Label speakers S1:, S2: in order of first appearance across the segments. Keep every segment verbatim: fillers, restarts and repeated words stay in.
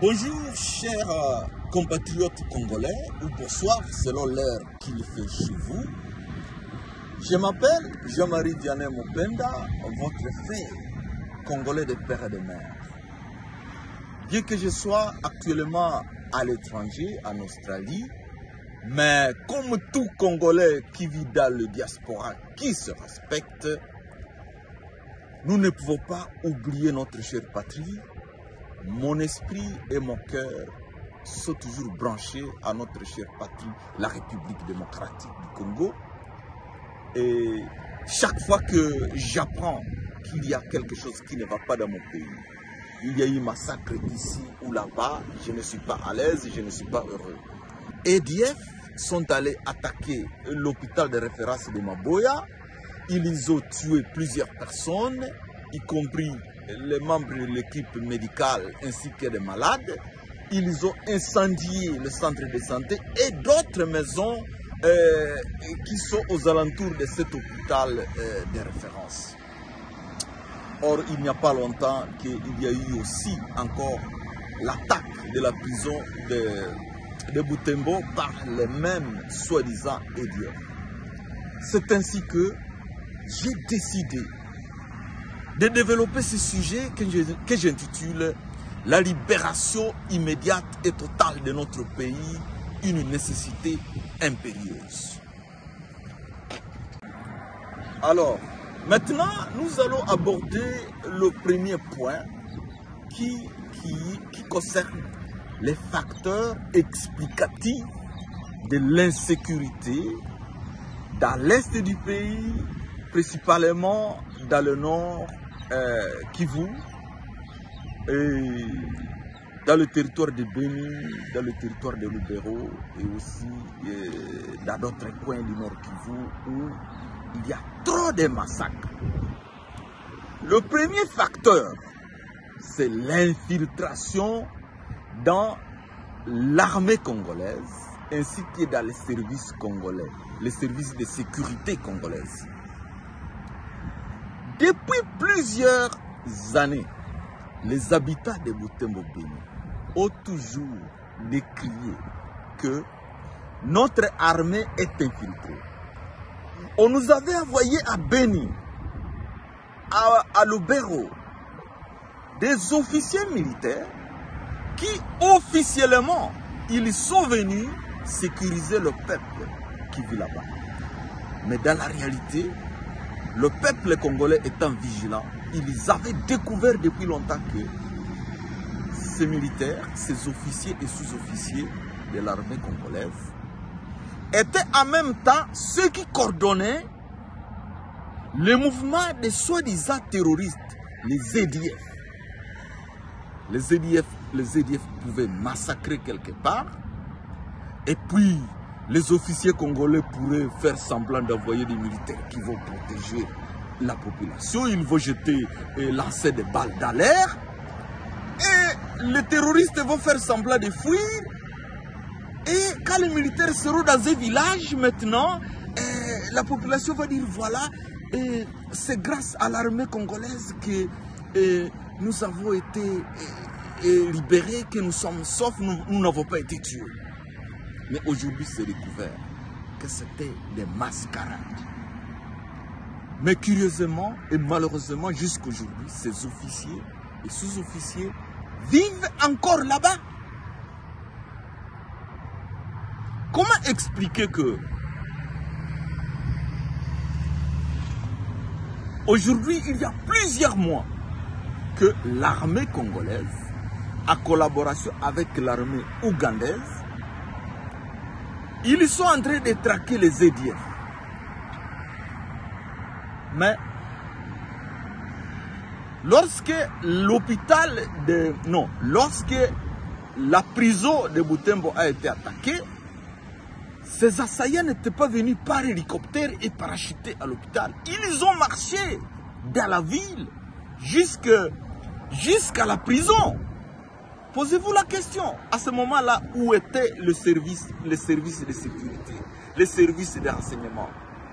S1: Bonjour chers euh, compatriotes congolais, ou bonsoir selon l'heure qu'il fait chez vous. Je m'appelle Jean-Marie Vianney Mopenda, votre frère congolais de père et de mère. Bien que je sois actuellement à l'étranger, en Australie, mais comme tout Congolais qui vit dans le diaspora, qui se respecte, nous ne pouvons pas oublier notre chère patrie. Mon esprit et mon cœur sont toujours branchés à notre chère patrie, la République démocratique du Congo. Et chaque fois que j'apprends qu'il y a quelque chose qui ne va pas dans mon pays, il y a eu massacre ici ou là-bas, je ne suis pas à l'aise, je ne suis pas heureux. A D F sont allés attaquer l'hôpital de référence de Maboya. Ils ont tué plusieurs personnes, y compris les membres de l'équipe médicale ainsi que les malades. Ils ont incendié le centre de santé et d'autres maisons euh, qui sont aux alentours de cet hôpital euh, de référence. Or, il n'y a pas longtemps qu'il y a eu aussi encore l'attaque de la prison de, de Butembo par les mêmes soi-disant A D F. C'est ainsi que j'ai décidé de développer ce sujet que j'intitule « La libération immédiate et totale de notre pays, une nécessité impérieuse ». Alors, maintenant, nous allons aborder le premier point qui, qui, qui concerne les facteurs explicatifs de l'insécurité dans l'est du pays, principalement dans le nord euh, Kivu, et dans le territoire de Beni, dans le territoire de Lubero et aussi euh, dans d'autres coins du nord Kivu où il y a trop de massacres. Le premier facteur, c'est l'infiltration dans l'armée congolaise ainsi que dans les services congolais, les services de sécurité congolaises. Depuis plusieurs années, les habitants de Butembo Beni ont toujours décrié que notre armée est infiltrée. On nous avait envoyé à Beni, à, à Lubero, des officiers militaires qui officiellement, ils sont venus sécuriser le peuple qui vit là-bas. Mais dans la réalité, le peuple congolais étant vigilant, ils avaient découvert depuis longtemps que ces militaires, ces officiers et sous-officiers de l'armée congolaise étaient en même temps ceux qui coordonnaient le mouvement des soi-disant terroristes, les A D F. Les A D F, les A D F pouvaient massacrer quelque part, et puis les officiers congolais pourraient faire semblant d'envoyer des militaires qui vont protéger la population. Ils vont jeter et lancer des balles dans l'air. Et les terroristes vont faire semblant de fuir. Et quand les militaires seront dans un village maintenant, la population va dire voilà, c'est grâce à l'armée congolaise que et, nous avons été et, et libérés, que nous sommes saufs, nous n'avons pas été tués. Mais aujourd'hui, c'est découvert que c'était des mascarades. Mais curieusement et malheureusement, jusqu'aujourd'hui, ces officiers et sous-officiers vivent encore là-bas. Comment expliquer que aujourd'hui, il y a plusieurs mois que l'armée congolaise, en collaboration avec l'armée ougandaise, ils sont en train de traquer les A D F. Mais lorsque l'hôpital de... Non, lorsque la prison de Butembo a été attaquée, ces assaillants n'étaient pas venus par hélicoptère et parachutés à l'hôpital. Ils ont marché dans la ville jusqu'à jusqu'à la prison. Posez-vous la question, à ce moment-là, où était le service, les services de sécurité, les services de renseignement?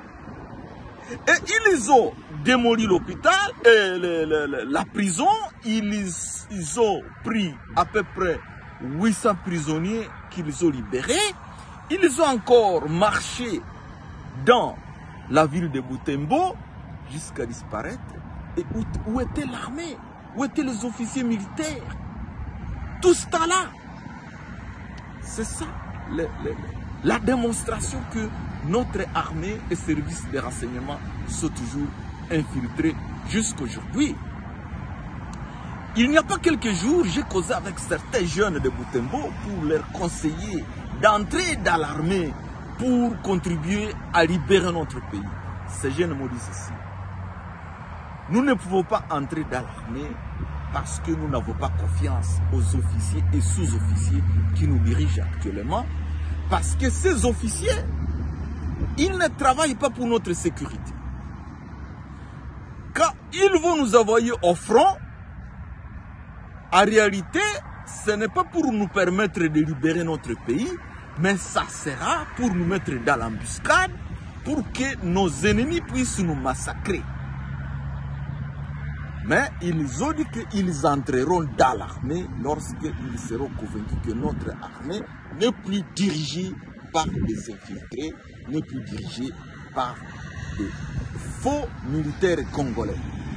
S1: Et ils ont démoli l'hôpital, et le, le, le, la prison, ils, ils ont pris à peu près huit cents prisonniers qu'ils ont libérés. Ils ont encore marché dans la ville de Butembo jusqu'à disparaître. Et où, où était l'armée? Où étaient les officiers militaires? Tout ce temps-là. C'est ça le, le, la démonstration que notre armée et services de renseignement sont toujours infiltrés jusqu'aujourd'hui. Il n'y a pas quelques jours, j'ai causé avec certains jeunes de Butembo pour leur conseiller d'entrer dans l'armée pour contribuer à libérer notre pays. Ces jeunes m'ont dit ceci. Nous ne pouvons pas entrer dans l'armée parce que nous n'avons pas confiance aux officiers et sous-officiers qui nous dirigent actuellement. Parce que ces officiers, ils ne travaillent pas pour notre sécurité. Quand ils vont nous envoyer au front, en réalité, ce n'est pas pour nous permettre de libérer notre pays, mais ça sera pour nous mettre dans l'embuscade, pour que nos ennemis puissent nous massacrer. Mais ils ont dit qu'ils entreront dans l'armée lorsqu'ils seront convaincus que notre armée n'est plus dirigée par des infiltrés, n'est plus dirigée par des faux militaires congolais.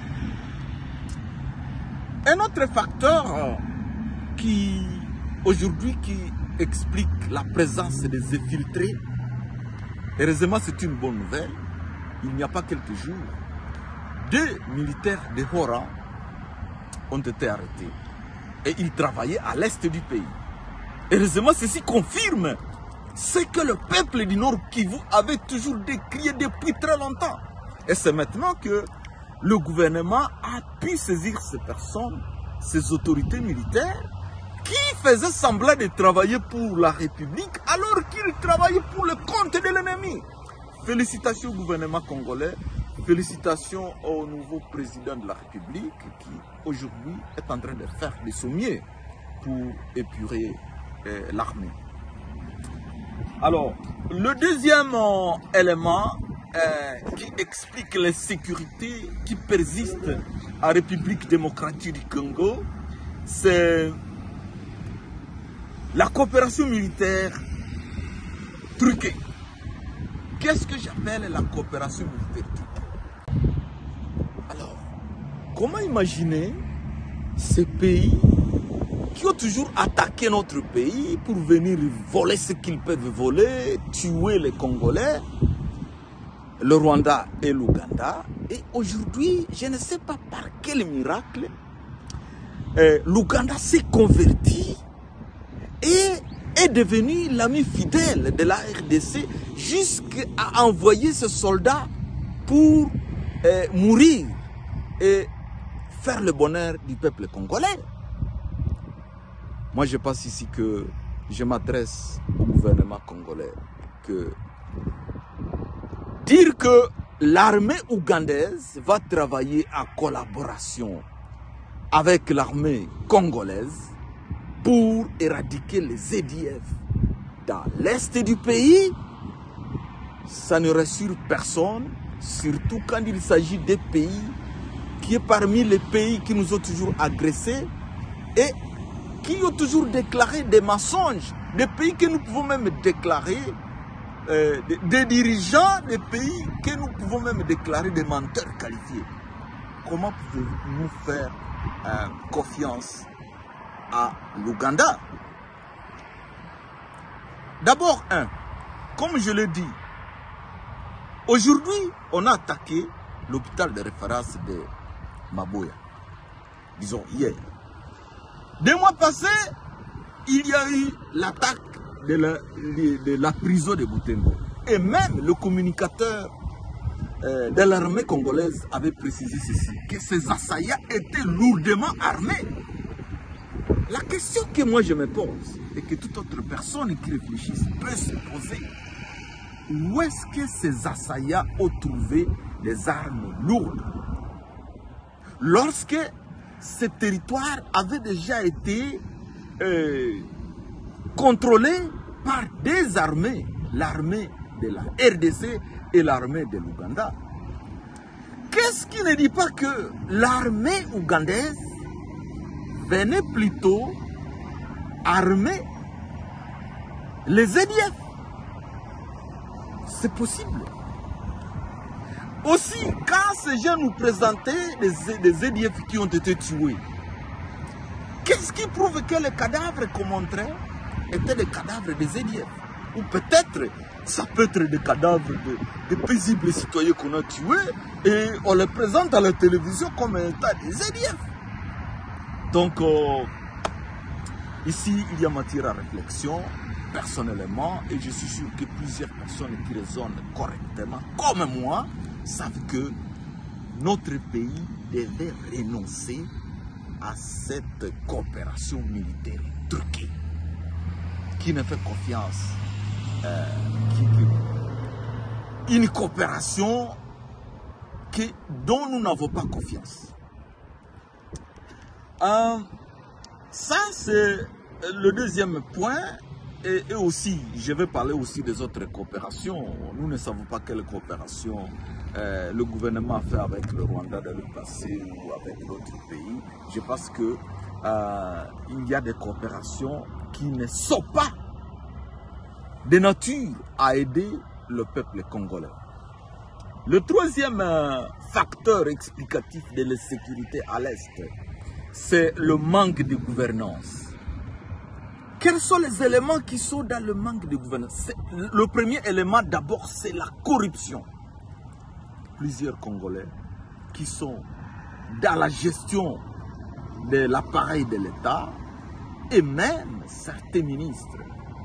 S1: Un autre facteur qui, aujourd'hui, qui explique la présence des infiltrés, heureusement c'est une bonne nouvelle, il n'y a pas quelques jours, deux militaires de haut rang ont été arrêtés et ils travaillaient à l'est du pays. Heureusement, ceci confirme ce que le peuple du Nord Kivu avait toujours décrié depuis très longtemps. Et c'est maintenant que le gouvernement a pu saisir ces personnes, ces autorités militaires qui faisaient semblant de travailler pour la République alors qu'ils travaillaient pour le compte de l'ennemi. Félicitations au gouvernement congolais. Félicitations au nouveau président de la République qui aujourd'hui est en train de faire de son mieux pour épurer euh, l'armée. Alors, le deuxième euh, élément euh, qui explique les sécurités qui persistent en République démocratique du Congo, c'est la coopération militaire truquée. Qu'est-ce que j'appelle la coopération militaire truquée? Alors, comment imaginer ces pays qui ont toujours attaqué notre pays pour venir voler ce qu'ils peuvent voler, tuer les Congolais, le Rwanda et l'Ouganda. Et aujourd'hui, je ne sais pas par quel miracle, euh, l'Ouganda s'est converti et est devenu l'ami fidèle de la R D C jusqu'à envoyer ses soldats pour euh, mourir et faire le bonheur du peuple congolais. Moi, je pense ici que je m'adresse au gouvernement congolais que dire que l'armée ougandaise va travailler en collaboration avec l'armée congolaise pour éradiquer les Z D F dans l'est du pays, ça ne rassure personne, surtout quand il s'agit des pays qui est parmi les pays qui nous ont toujours agressés et qui ont toujours déclaré des mensonges, des pays que nous pouvons même déclarer, euh, des, des dirigeants des pays que nous pouvons même déclarer des menteurs qualifiés. Comment pouvons-nous faire euh, confiance à l'Ouganda? D'abord, un, comme je l'ai dit, aujourd'hui, on a attaqué l'hôpital de référence de Maboya, disons hier. Deux mois passés, il y a eu l'attaque de la, de, de la prison de Butembo. Et même le communicateur euh, de l'armée congolaise avait précisé ceci, que ces assaillants étaient lourdement armés. La question que moi je me pose, et que toute autre personne qui réfléchisse peut se poser, où est-ce que ces assaillants ont trouvé des armes lourdes? Lorsque ce territoire avait déjà été euh, contrôlé par des armées, l'armée de la R D C et l'armée de l'Ouganda. Qu'est-ce qui ne dit pas que l'armée ougandaise venait plutôt armer les Z D F. C'est possible. Aussi, quand ces gens nous présentaient des, des Z D F qui ont été tués, qu'est-ce qui prouve que les cadavres qu'on montrait étaient des cadavres des Z D F? Ou peut-être, ça peut être des cadavres de, de paisibles citoyens qu'on a tués et on les présente à la télévision comme état des Z D F. Donc, euh, ici, il y a matière à réflexion, personnellement, et je suis sûr que plusieurs personnes qui raisonnent correctement, comme moi, savent que notre pays devait renoncer à cette coopération militaire truquée, qui ne fait confiance, euh, qui, qui, une coopération qui, dont nous n'avons pas confiance. Euh, ça, c'est le deuxième point. Et, et aussi, je vais parler aussi des autres coopérations. Nous ne savons pas quelle coopération euh, le gouvernement a fait avec le Rwanda dans le passé ou avec d'autres pays. Je pense que euh, il y a des coopérations qui ne sont pas de nature à aider le peuple congolais. Le troisième euh, facteur explicatif de l'insécurité à l'Est, c'est le manque de gouvernance. Quels sont les éléments qui sont dans le manque de gouvernance? Le premier élément d'abord, c'est la corruption. Plusieurs Congolais qui sont dans la gestion de l'appareil de l'État et même certains ministres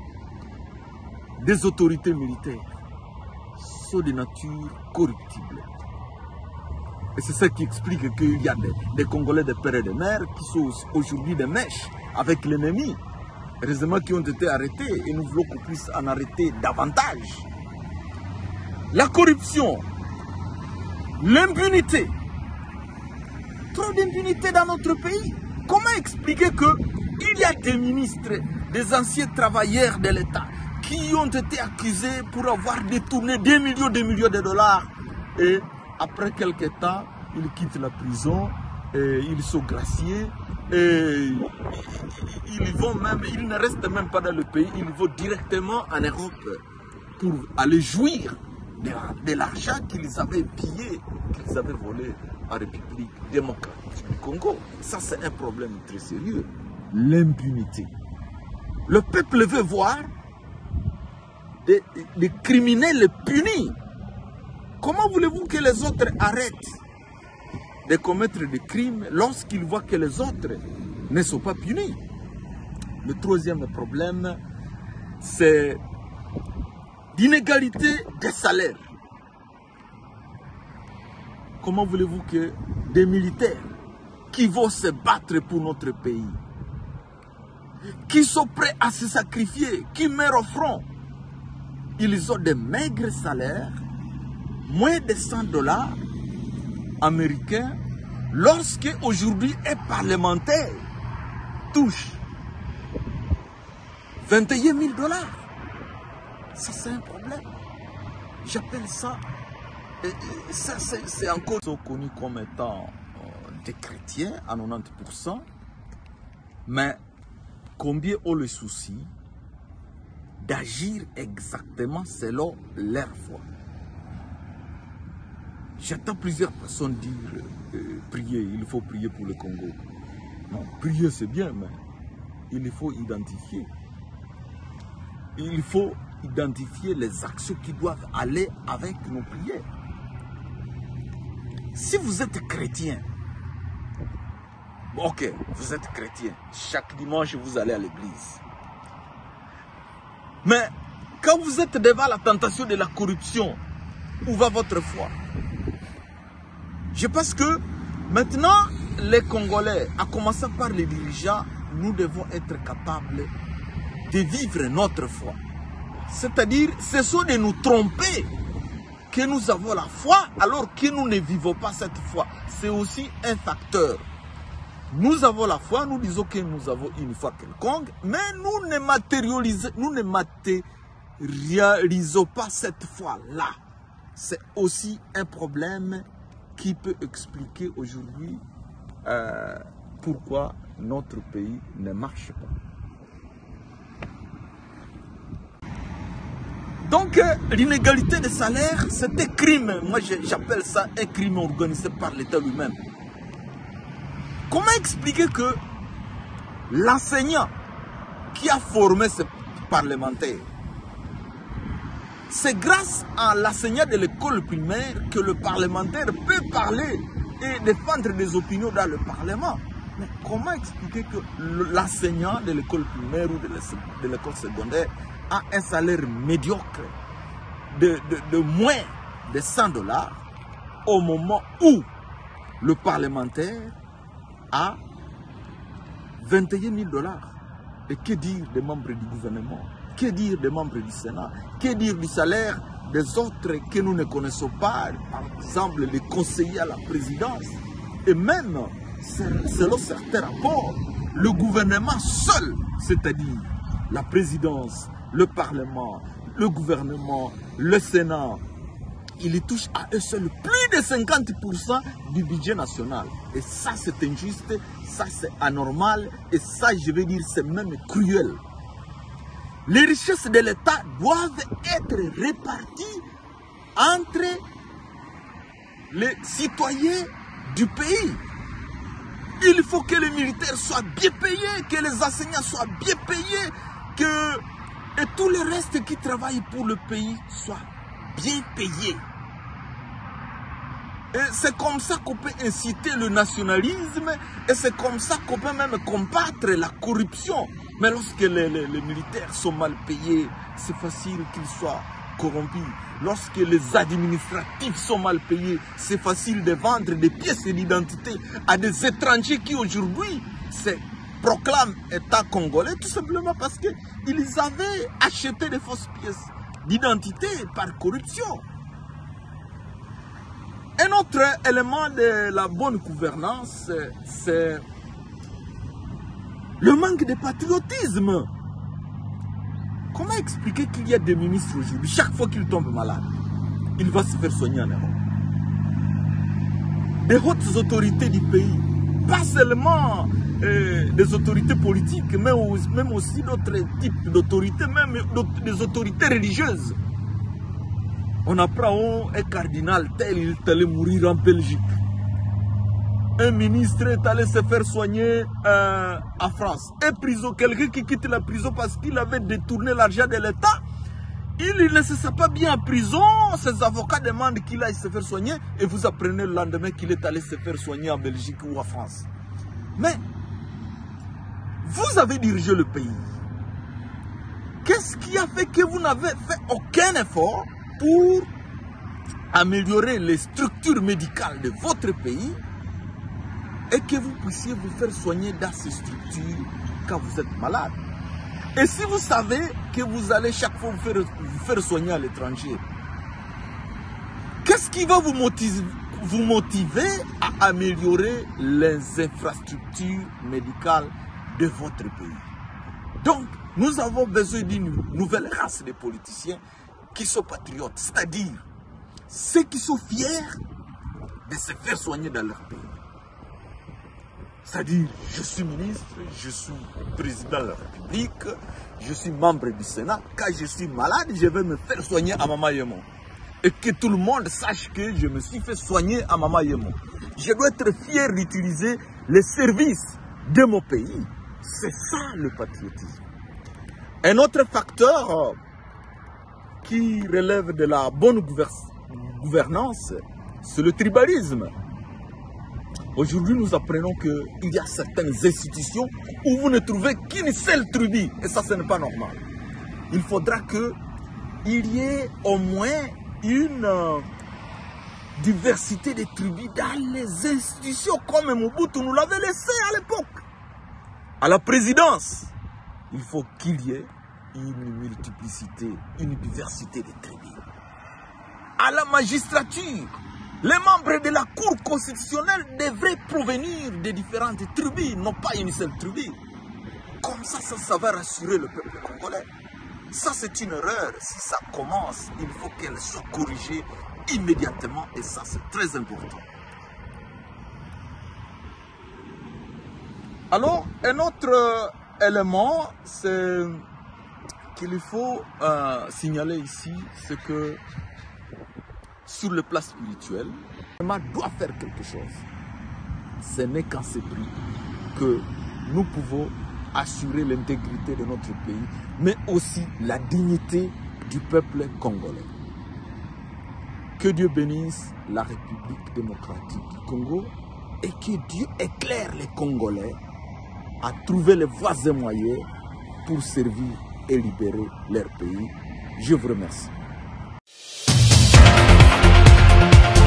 S1: des autorités militaires sont de nature corruptible. Et c'est ça qui explique qu'il y a des, des Congolais de père et de mère qui sont aujourd'hui des mèches avec l'ennemi. Heureusement qui ont été arrêtés et nous voulons qu'on puisse en arrêter davantage. La corruption, l'impunité, trop d'impunité dans notre pays. Comment expliquer qu'il y a des ministres, des anciens travailleurs de l'État qui ont été accusés pour avoir détourné des millions de millions de dollars et après quelques temps, ils quittent la prison et ils sont graciés. Et ils vont même, ils ne restent même pas dans le pays, ils vont directement en Europe pour aller jouir de, de l'argent qu'ils avaient pillé, qu'ils avaient volé en République démocratique du Congo. Ça, c'est un problème très sérieux. L'impunité. Le peuple veut voir des, des criminels punis. Comment voulez-vous que les autres arrêtent de commettre des crimes lorsqu'ils voient que les autres ne sont pas punis? Le troisième problème, c'est l'inégalité des salaires. Comment voulez-vous que des militaires qui vont se battre pour notre pays, qui sont prêts à se sacrifier, qui meurent au front, ils ont des maigres salaires, moins de cent dollars américains, lorsque aujourd'hui un parlementaire touche vingt et un mille dollars. Ça, c'est un problème. J'appelle ça, euh, ça c'est encore connu comme étant euh, des chrétiens à quatre-vingt-dix pour cent, mais combien ont le souci d'agir exactement selon leur foi? J'entends plusieurs personnes dire euh, prier, il faut prier pour le Congo. Non, prier c'est bien, mais il faut identifier. Il faut identifier les actions qui doivent aller avec nos prières. Si vous êtes chrétien, ok, vous êtes chrétien, chaque dimanche vous allez à l'église. Mais quand vous êtes devant la tentation de la corruption, où va votre foi? Je pense que maintenant, les Congolais, à commencer par les dirigeants, nous devons être capables de vivre notre foi. C'est-à-dire, ce sont de nous tromper que nous avons la foi alors que nous ne vivons pas cette foi. C'est aussi un facteur. Nous avons la foi, nous disons que nous avons une foi quelconque, mais nous ne matérialisons, nous ne matérialisons pas cette foi-là. C'est aussi un problème qui peut expliquer aujourd'hui euh, pourquoi notre pays ne marche pas. Donc, euh, l'inégalité de salaire, c'est un crime. Moi, j'appelle ça un crime organisé par l'État lui-même. Comment expliquer que l'enseignant qui a formé ce parlementaire, c'est grâce à l'enseignant de l'école primaire que le parlementaire peut parler et défendre des opinions dans le Parlement? Mais comment expliquer que l'enseignant de l'école primaire ou de l'école secondaire a un salaire médiocre de, de, de moins de cent dollars au moment où le parlementaire a vingt et un mille dollars? Et que dire des membres du gouvernement? Que dire des membres du Sénat? Que dire du salaire des autres que nous ne connaissons pas? Par exemple, les conseillers à la présidence. Et même, selon certains rapports, le gouvernement seul, c'est-à-dire la présidence, le Parlement, le gouvernement, le Sénat, il y touche à eux seuls plus de cinquante pour cent du budget national. Et ça, c'est injuste, ça, c'est anormal, et ça, je veux dire, c'est même cruel. Les richesses de l'État doivent être réparties entre les citoyens du pays. Il faut que les militaires soient bien payés, que les enseignants soient bien payés, que et tout le reste qui travaille pour le pays soit bien payé. Et c'est comme ça qu'on peut inciter le nationalisme et c'est comme ça qu'on peut même combattre la corruption. Mais lorsque les, les, les militaires sont mal payés, c'est facile qu'ils soient corrompus. Lorsque les administratifs sont mal payés, c'est facile de vendre des pièces d'identité à des étrangers qui aujourd'hui se proclament État congolais tout simplement parce qu'ils avaient acheté des fausses pièces d'identité par corruption. Un autre élément de la bonne gouvernance, c'est le manque de patriotisme. Comment expliquer qu'il y a des ministres aujourd'hui, chaque fois qu'ils tombent malades, il va se faire soigner en Europe? Des hautes autorités du pays, pas seulement euh, des autorités politiques, mais aussi, même aussi d'autres types d'autorités, même des autorités religieuses. On apprend un cardinal tel, il est allé mourir en Belgique. Un ministre est allé se faire soigner euh, en France. Un prison, quelqu'un qui quitte la prison parce qu'il avait détourné l'argent de l'État, il ne se sent pas bien en prison, ses avocats demandent qu'il aille se faire soigner et vous apprenez le lendemain qu'il est allé se faire soigner en Belgique ou en France. Mais, vous avez dirigé le pays. Qu'est-ce qui a fait que vous n'avez fait aucun effort pour améliorer les structures médicales de votre pays et que vous puissiez vous faire soigner dans ces structures quand vous êtes malade? Et si vous savez que vous allez chaque fois vous faire, vous faire soigner à l'étranger, qu'est-ce qui va vous motiver, vous motiver à améliorer les infrastructures médicales de votre pays? Donc, nous avons besoin d'une nouvelle race de politiciens qui sont patriotes, c'est-à-dire ceux qui sont fiers de se faire soigner dans leur pays. C'est-à-dire, je suis ministre, je suis président de la République, je suis membre du Sénat. Quand je suis malade, je vais me faire soigner à Mama Yemo. Et que tout le monde sache que je me suis fait soigner à Mama Yemo. Je dois être fier d'utiliser les services de mon pays. C'est ça le patriotisme. Un autre facteur qui relève de la bonne gouvernance, c'est le tribalisme. Aujourd'hui, nous apprenons qu'il y a certaines institutions où vous ne trouvez qu'une seule tribu. Et ça, ce n'est pas normal. Il faudra qu'il y ait au moins une euh, diversité de tribus dans les institutions, comme Mobutu nous l'avait laissé à l'époque. À la présidence, il faut qu'il y ait une multiplicité, une diversité de tribus. À la magistrature, les membres de la Cour constitutionnelle devraient provenir de différentes tribus, non pas une seule tribu. Comme ça, ça, ça va rassurer le peuple congolais. Ça, c'est une erreur. Si ça commence, il faut qu'elle soit corrigée immédiatement. Et ça, c'est très important. Alors, un autre élément, c'est qu'il faut euh, signaler ici, c'est que sur le plan spirituel, le gouvernement doit faire quelque chose. Ce n'est qu'en ce prix que nous pouvons assurer l'intégrité de notre pays, mais aussi la dignité du peuple congolais. Que Dieu bénisse la République démocratique du Congo et que Dieu éclaire les Congolais à trouver les voies et moyens pour servir et libérer leur pays. Je vous remercie.